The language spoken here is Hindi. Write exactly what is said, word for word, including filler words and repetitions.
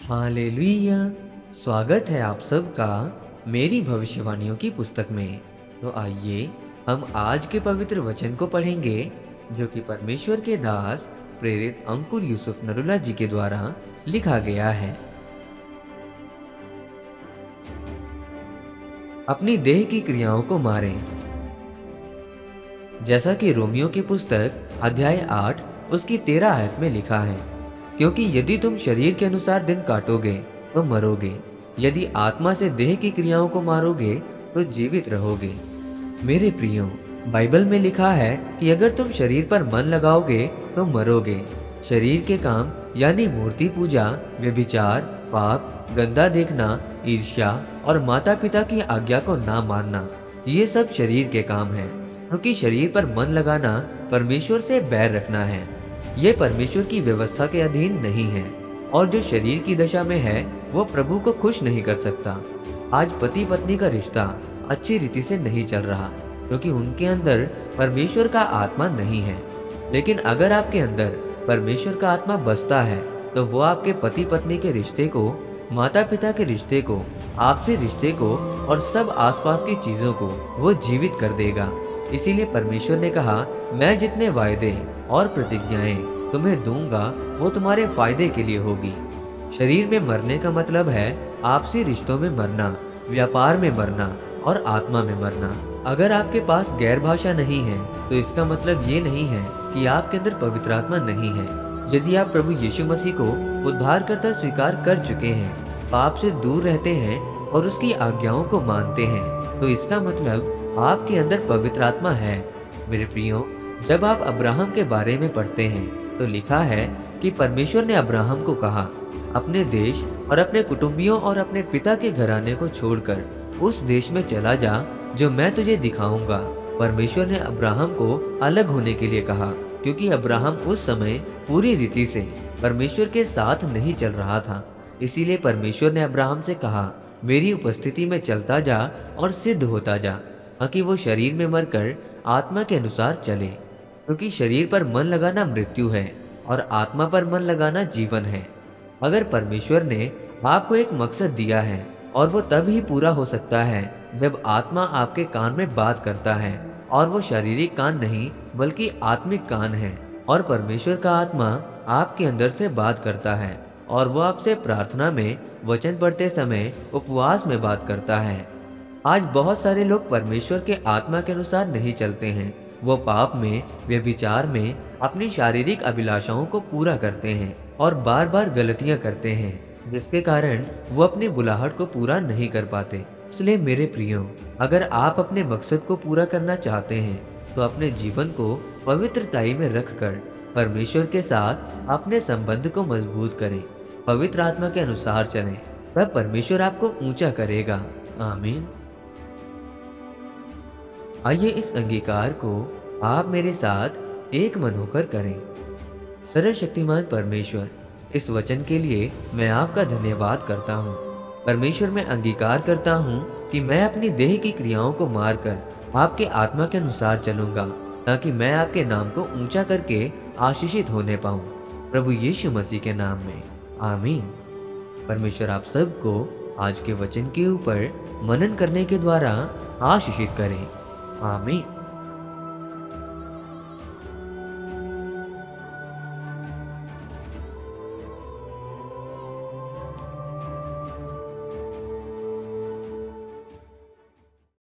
हालेलुया। स्वागत है आप सबका मेरी भविष्यवाणियों की पुस्तक में। तो आइए हम आज के पवित्र वचन को पढ़ेंगे जो कि परमेश्वर के दास प्रेरित अंकुर यूसुफ नरुला जी के द्वारा लिखा गया है। अपनी देह की क्रियाओं को मारें। जैसा कि रोमियो की पुस्तक अध्याय आठ उसकी तेरह आयत में लिखा है, क्योंकि यदि तुम शरीर के अनुसार दिन काटोगे तो मरोगे, यदि आत्मा से देह की क्रियाओं को मारोगे तो जीवित रहोगे। मेरे प्रियो, बाइबल में लिखा है कि अगर तुम शरीर पर मन लगाओगे तो मरोगे। शरीर के काम यानी मूर्ति पूजा, व्यभिचार, पाप, गंदा देखना, ईर्ष्या और माता पिता की आज्ञा को ना मानना, ये सब शरीर के काम हैं। क्योंकि शरीर पर मन लगाना परमेश्वर से बैर रखना है। ये परमेश्वर की व्यवस्था के अधीन नहीं है, और जो शरीर की दशा में है वो प्रभु को खुश नहीं कर सकता। आज पति पत्नी का रिश्ता अच्छी रीति से नहीं चल रहा, क्योंकि उनके अंदर परमेश्वर का आत्मा नहीं है। लेकिन अगर आपके अंदर परमेश्वर का आत्मा बसता है तो वो आपके पति पत्नी के रिश्ते को, माता पिता के रिश्ते को, आपसी रिश्ते को और सब आसपास की चीजों को वो जीवित कर देगा। इसीलिए परमेश्वर ने कहा, मैं जितने वायदे और प्रतिज्ञाएं तुम्हें दूंगा वो तुम्हारे फायदे के लिए होगी। शरीर में मरने का मतलब है आपसी रिश्तों में मरना, व्यापार में मरना और आत्मा में मरना। अगर आपके पास गैर भाषा नहीं है तो इसका मतलब ये नहीं है कि आपके अंदर पवित्र आत्मा नहीं है। यदि आप प्रभु यीशु मसीह को उद्धारकर्ता स्वीकार कर चुके हैं, पाप से दूर रहते हैं और उसकी आज्ञाओं को मानते हैं, तो इसका मतलब आपके अंदर पवित्र आत्मा है। मेरे प्रियो, जब आप अब्राहम के बारे में पढ़ते हैं तो लिखा है कि परमेश्वर ने अब्राहम को कहा, अपने देश और अपने कुटुंबियों और अपने पिता के घराने को छोड़कर उस देश में चला जा जो मैं तुझे दिखाऊंगा। परमेश्वर ने अब्राहम को अलग होने के लिए कहा, क्योंकि अब्राहम उस समय पूरी रीति से परमेश्वर के साथ नहीं चल रहा था। इसीलिए परमेश्वर ने अब्राहम से कहा, मेरी उपस्थिति में चलता जा और सिद्ध होता जा, ताकि वो शरीर में मरकर आत्मा के अनुसार चले। क्योंकि शरीर पर मन लगाना मृत्यु है और आत्मा पर मन लगाना जीवन है। अगर परमेश्वर ने आपको एक मकसद दिया है और वो तब ही पूरा हो सकता है जब आत्मा आपके कान में बात करता है, और वो शारीरिक कान नहीं बल्कि आत्मिक कान है। और परमेश्वर का आत्मा आपके अंदर से बात करता है, और वो आपसे प्रार्थना में, वचन पढ़ते समय, उपवास में बात करता है। आज बहुत सारे लोग परमेश्वर के आत्मा के अनुसार नहीं चलते हैं। वो पाप में, व्यभिचार में अपनी शारीरिक अभिलाषाओं को पूरा करते हैं और बार बार गलतियां करते हैं, जिसके कारण वो अपनी बुलाहट को पूरा नहीं कर पाते। इसलिए मेरे प्रियो, अगर आप अपने मकसद को पूरा करना चाहते हैं तो अपने जीवन को पवित्रताई में रखकर परमेश्वर के साथ अपने संबंध को मजबूत करें, पवित्र आत्मा के अनुसार चलें, तब परमेश्वर आपको ऊंचा करेगा। आमीन। आइए इस अंगीकार को आप मेरे साथ एक मन होकर करें। सर्वशक्तिमान परमेश्वर, इस वचन के लिए मैं आपका धन्यवाद करता हूँ। परमेश्वर, मैं अंगीकार करता हूँ कि मैं अपनी देह की क्रियाओं को मारकर आपके आत्मा के अनुसार चलूंगा, ताकि मैं आपके नाम को ऊंचा करके आशीषित होने पाऊँ, प्रभु यीशु मसीह के नाम में। आमीन। परमेश्वर आप सबको आज के वचन के ऊपर मनन करने के द्वारा आशीषित करें। आमीन।